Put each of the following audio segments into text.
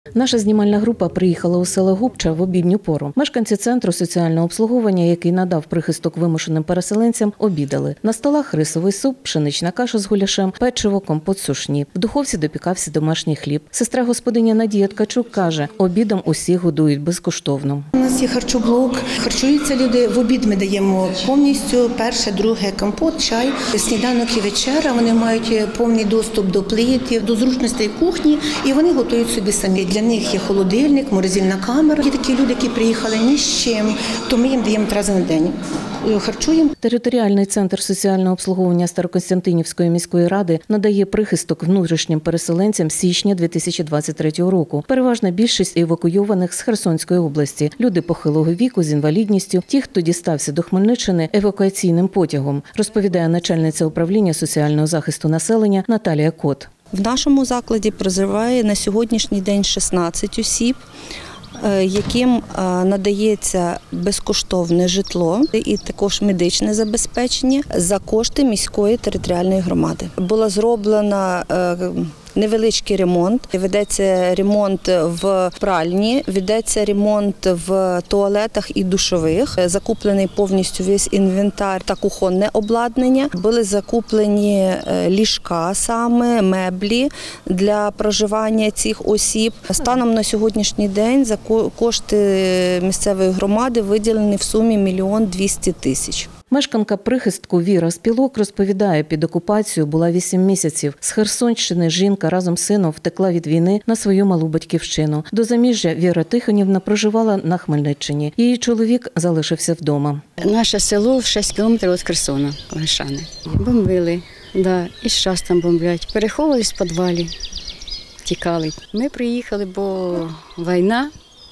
Наша знімальна група приїхала у село Губча в обідню пору. Мешканці центру соціального обслуговування, який надав прихисток вимушеним переселенцям, обідали. На столах рисовий суп, пшенична каша з гуляшем, печиво, компот, сушні. В духовці допікався домашній хліб. Сестра господиня Надія Ткачук каже, обідом усіх годують безкоштовно. У нас є харчоблок, харчуються люди. В обід ми даємо повністю перше, друге – компот, чай, сніданок і вечеря. Вони мають повний доступ до плит, до зручностей кухні і вони готують собі самі. Для них є холодильник, морозильна камера. Є такі люди, які приїхали ні з чим, то ми їм даємо 3 рази на день. Харчуємо. Територіальний центр соціального обслуговування Старокостянтинівської міської ради надає прихисток внутрішнім переселенцям з січня 2023 року. Переважна більшість евакуйованих з Херсонської області. Люди похилого віку з інвалідністю, ті, хто дістався до Хмельниччини евакуаційним потягом, розповідає начальниця управління соціального захисту населення Наталія Кот. В нашому закладі проживає на сьогоднішній день 16 осіб, яким надається безкоштовне житло і також медичне забезпечення за кошти міської територіальної громади. Була зроблена невеличкий ремонт. Ведеться ремонт в пральні, ведеться ремонт в туалетах і душових. Закуплений повністю весь інвентар та кухонне обладнання. Були закуплені ліжка саме, меблі для проживання цих осіб. Станом на сьогоднішній день за кошти місцевої громади виділені в сумі 1 200 000. Мешканка прихистку Віра Спілок розповідає, під окупацією була 8 місяців. З Херсонщини жінка разом з сином втекла від війни на свою малу батьківщину. До заміжжя Віра Тихонівна проживала на Хмельниччині. Її чоловік залишився вдома. Наше село 6 кілометрів від Херсона, Гайшани. Бомбили, да, і зараз там бомблять. Переховувались в підвалі, тікали. Ми приїхали, бо війна,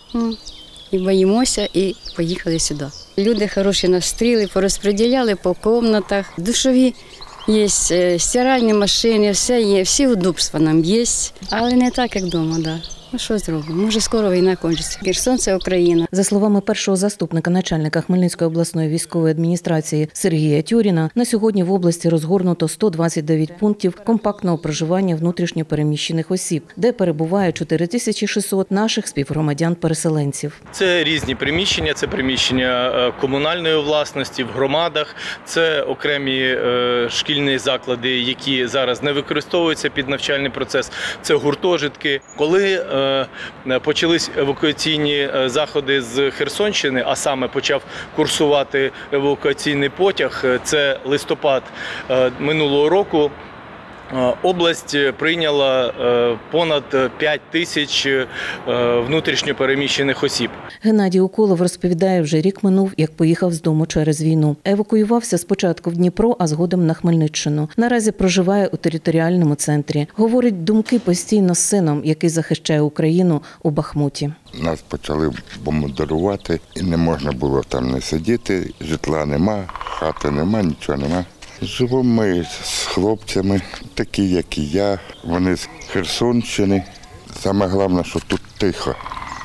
і боїмося, і поїхали сюди. Люди хороші настріли, порозподіляли по кімнатах. Душові є, стиральні машини, все є, всі удобства нам є, але не так, як вдома. Да. Ну що зробимо? Може, скоро війна кончиться. Херсон – це Україна. За словами першого заступника начальника Хмельницької обласної військової адміністрації Сергія Тюріна, на сьогодні в області розгорнуто 129 пунктів компактного проживання внутрішньо переміщених осіб, де перебуває 4600 наших співгромадян-переселенців. Це різні приміщення, це приміщення комунальної власності в громадах, це окремі шкільні заклади, які зараз не використовуються під навчальний процес, це гуртожитки. Коли почались евакуаційні заходи з Херсонщини, а саме почав курсувати евакуаційний потяг, це листопад минулого року, область прийняла понад 5 тисяч внутрішньо переміщених осіб. Геннадій Уколов розповідає, вже рік минув, як поїхав з дому через війну. Евакуювався спочатку в Дніпро, а згодом на Хмельниччину. Наразі проживає у територіальному центрі. Говорить, думки постійно з сином, який захищає Україну у Бахмуті. Нас почали бомбардувати і не можна було там не сидіти, житла нема, хати нема, нічого нема. Живемо ми з хлопцями, такі, як і я, вони з Херсонщини. Саме головне, що тут тихо.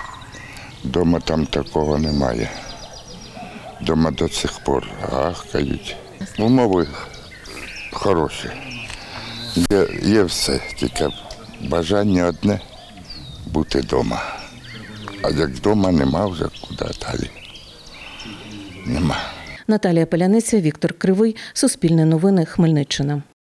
Дома там такого немає. Дома до сих пор гахкають. Умови хороші. Є все, тільки бажання одне – бути вдома. А як вдома нема, вже куди далі. Нема. Наталія Паляниця, Віктор Кривий, Суспільне новини, Хмельниччина.